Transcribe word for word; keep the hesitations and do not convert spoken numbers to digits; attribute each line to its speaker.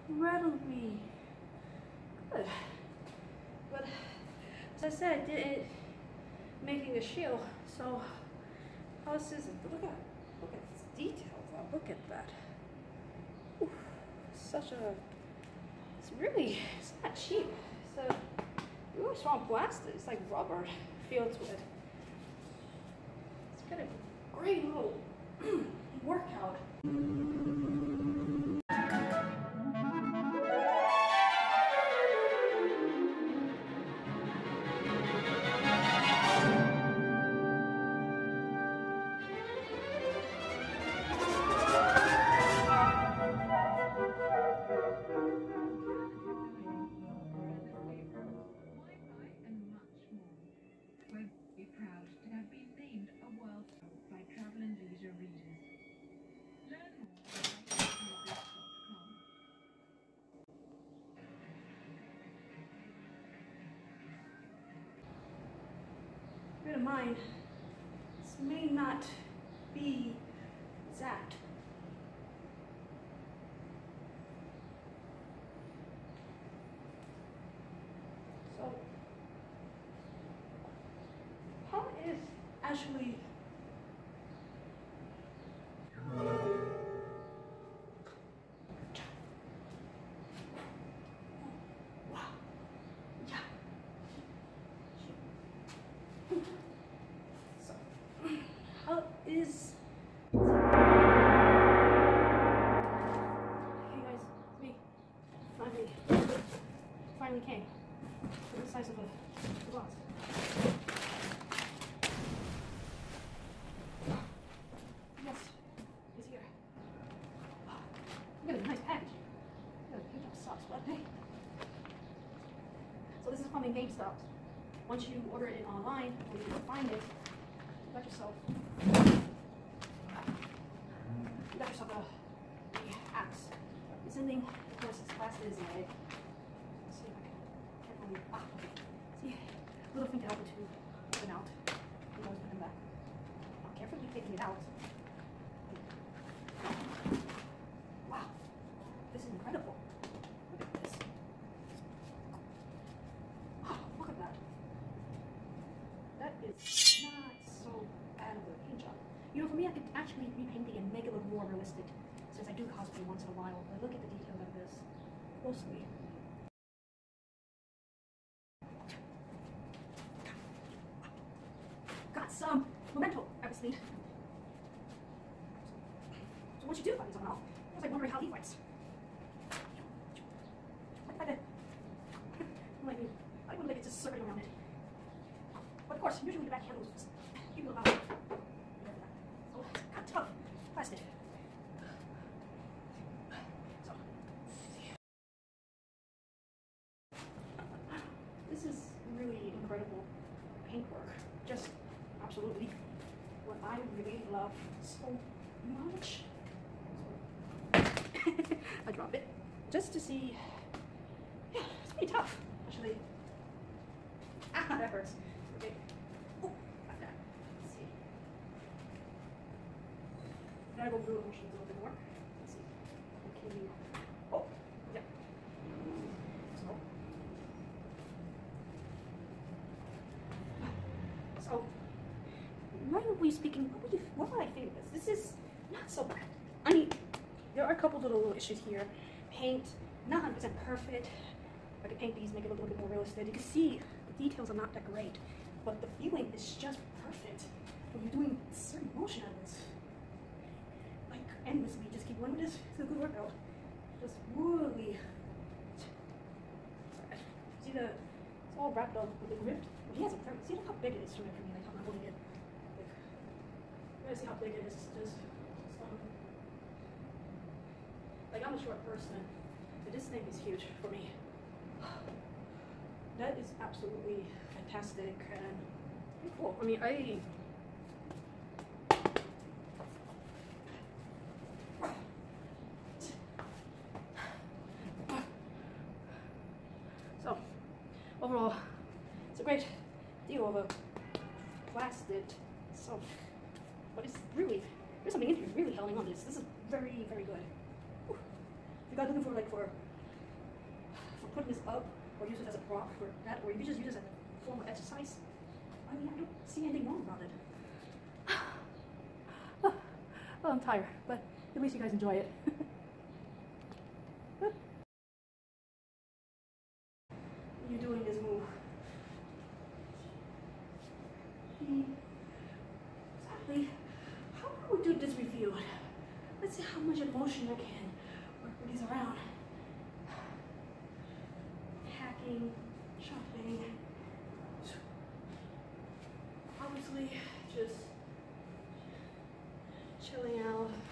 Speaker 1: incredibly good. But as I said, I did it making a shield. So how is this? Look at look at this detail though. Look at that. Ooh, such a it's really it's not cheap. It's a really strong plastic. It's like rubber feel to it. It's got a great little workout. Bear in mind, this may not be exact. So, how is actually how is hey guys, me finally finally came to the size of a box. Yes, it's here. Look at a nice package. Look at the socks, what hey. So this is from GameStop. Once you order it online, or you can find it, you got yourself you got yourself a, a axe. It's ending, of course, this plastic is in a let's see if I can carefully ah okay. See, little thing to help it to open out. You always put them back. I'm carefully taking it out. Wow, this is incredible. Look at this. Oh, look at that. That is not so bad of a paint job. You know, for me, I could actually repaint it and make it look more realistic, since I do cosplay once in a while. But look at the detail of this closely. Got some memento, obviously. So once you do find someone else, I was like wondering how he fights. Like that. Like, I wouldn't like it just circling around it. But of course, usually the back handles just give you a lot of so it's kind of tough plastic. So this is really incredible paintwork. Just absolutely what I really love so much. So I drop it just to see. Yeah, it's pretty tough actually. Ah, that hurts. Okay. Oh, like that. Let's see. Gotta go through the motions a little bit more. Let's see. Okay. Oh, yeah. So, so relatively speaking, what would, you, what would I think of this? This is not so bad. I mean, there are a couple little, little issues here. Paint, not one hundred percent perfect. If I could paint these, make it look a little bit more realistic. You can see the details are not that great, but the feeling is just perfect. When you're doing certain motion of this, like endlessly, just keep going with this. It's a good workout. Just really. Sorry. See the? It's all wrapped up with the grip. Well, he has a perfect. See look how big it is for me. Like how I'm holding it. Like, you guys see how big it is? Just. Um, like I'm a short person, but this thing is huge for me. That is absolutely fantastic and pretty cool. I mean, I so overall, it's a great deal of a plastic. So, but it's really there's something in here really holding on to this. This is very very good. Whew. If you guys looking for like for for putting this up, or use it as a prop for that, or you can just use it as a form of exercise. I mean, I don't see anything wrong about it. Oh, well, I'm tired, but at least you guys enjoy it. You're doing this move. Hmm. Exactly. How about we do this review? Let's see how much emotion I can work with these around. Hacking, chopping. Obviously, just chilling out.